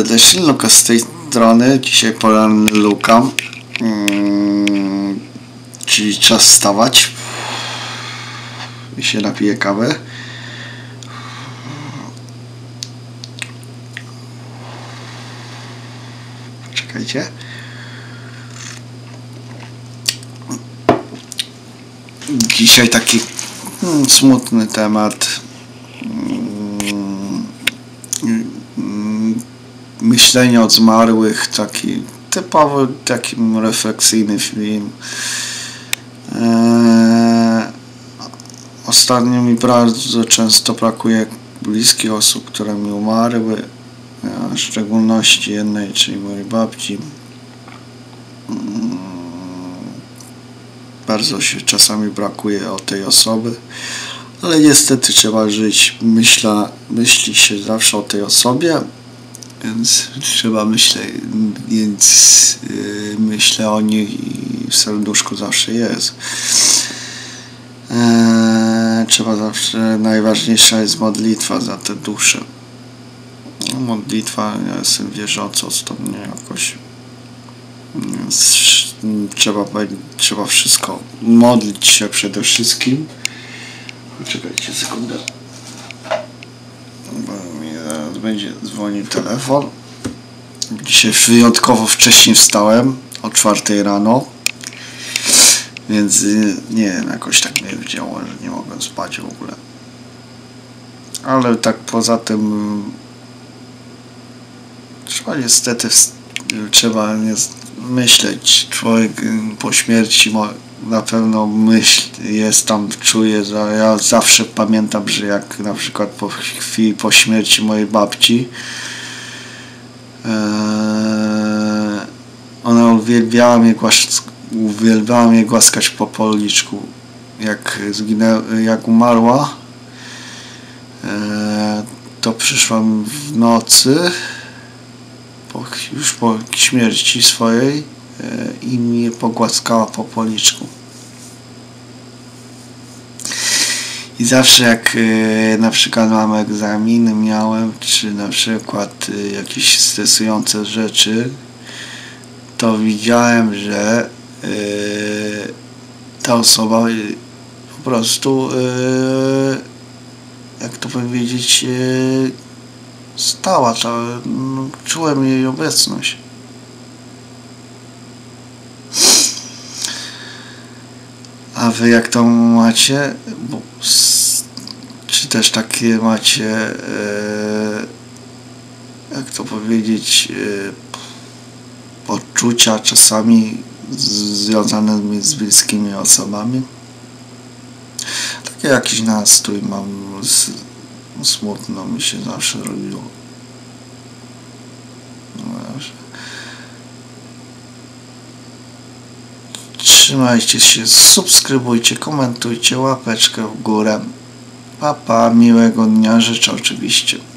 serdecznie, Luka z tej strony. Dzisiaj poranny Luka, czyli czas wstawać i się napiję kawę. Czekajcie. Dzisiaj taki smutny temat. Myślenie o zmarłych, taki typowy, taki refleksyjny film. Ostatnio mi bardzo często brakuje bliskich osób, które mi umarły, w szczególności jednej, czyli mojej babci. Bardzo się czasami brakuje o tej osoby, ale niestety trzeba żyć. Myśli się zawsze o tej osobie, więc trzeba myślę o niej i w serduszku zawsze jest. Trzeba zawsze, najważniejsza jest modlitwa za te dusze. Modlitwa, ja jestem wierzącą, to mnie jakoś trzeba wszystko modlić się przede wszystkim. Czekajcie sekundę, bo mi zaraz będzie dzwonił telefon. Dzisiaj wyjątkowo wcześnie wstałem, o 4 rano, więc nie wiem, jakoś tak mnie wzięło, że nie mogłem spać w ogóle. Ale tak poza tym trzeba myśleć. Człowiek po śmierci na pewno jest tam, czuje, że ja zawsze pamiętam, że jak na przykład po chwili po śmierci mojej babci, ona uwielbiała mnie głaskać po policzku. Jak umarła, to przyszła mi w nocy, już po śmierci swojej, i mnie pogłaskała po policzku. I zawsze jak na przykład mam egzaminy, czy na przykład jakieś stresujące rzeczy, to widziałem, że ta osoba po prostu, jak to powiedzieć, stała, czułem jej obecność. A wy jak to macie? Czy też takie macie, jak to powiedzieć, odczucia czasami związane z bliskimi osobami? Taki jakiś nastrój mam, smutno mi się zawsze robiło. Trzymajcie się, subskrybujcie, komentujcie, łapeczkę w górę. Pa, miłego dnia życzę oczywiście.